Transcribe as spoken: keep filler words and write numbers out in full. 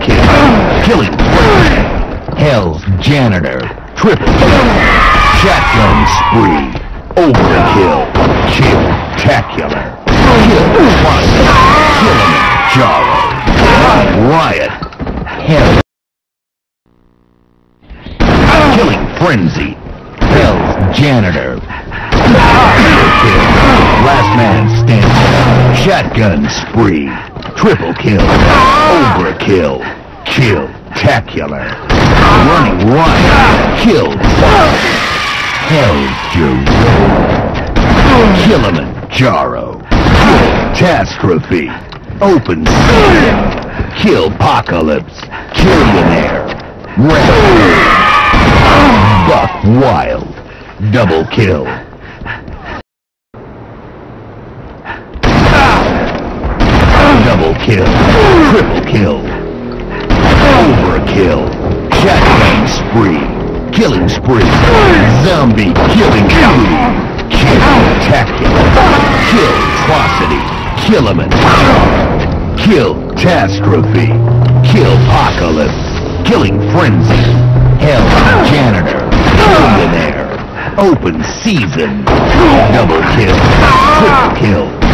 kill. Killing spree. Hell's Janitor. Triple kill. Shotgun spree. Overkill. Kill-tacular. Kill Quasi. Killionaire. Riot. Hell. Killing Frenzy. Hell's Janitor. Kill. Last man standing. Shotgun spree. Triple kill. Overkill. Kill-tacular. Running riot. Killed. Hell's Killionaire. Catastrophe. Open season. Kill-pocalypse. Killionaire. Red. Buck Wild. Double kill. Double kill. Triple kill. Overkill. Shotgun spree. Killing spree. Zombie killing spree. Kill-tacular. Kill-trocity. Killionaire. Kill-tastrophe. Kill-pocalypse. Killing Frenzy. Hell's Janitor. Killionaire. Open season. Double kill. Triple kill.